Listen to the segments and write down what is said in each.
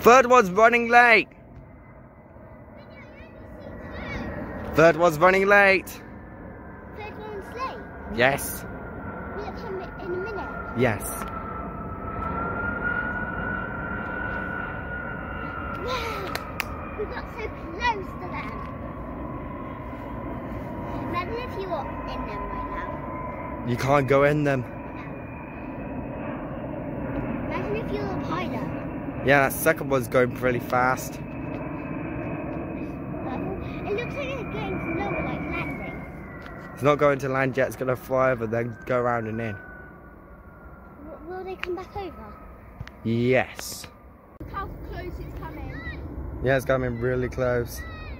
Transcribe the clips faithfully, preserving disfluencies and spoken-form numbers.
Third one's running late. Third one's running late. Third one's late? Yes. Will it come in a minute? Yes. Wow! We got so close to them. Imagine if you were in them right now. You can't go in them. Imagine if you were a pilot. Yeah, that second one's going pretty fast. It looks like it's going slower, like landing. It's not going to land yet, it's going to fly over, then go around and in. W will they come back over? Yes. Look how close it's coming. Yeah, it's coming really close.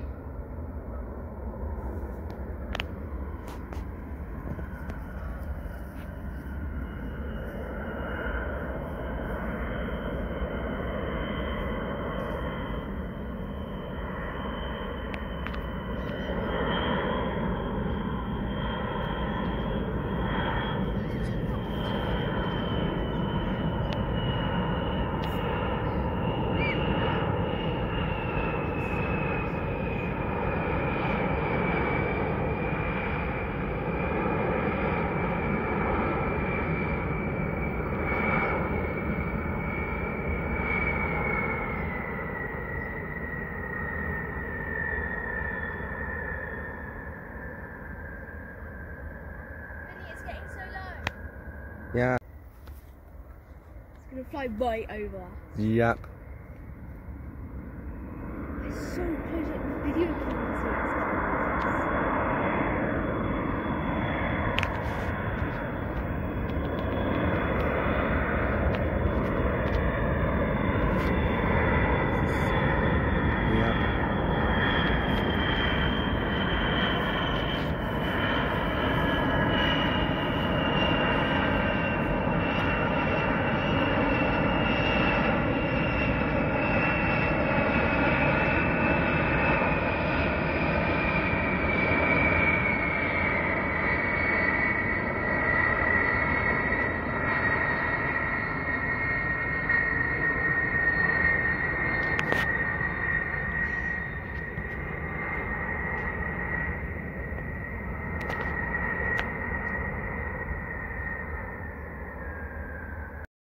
It's getting so low. Yeah. It's going to fly right over. Yep.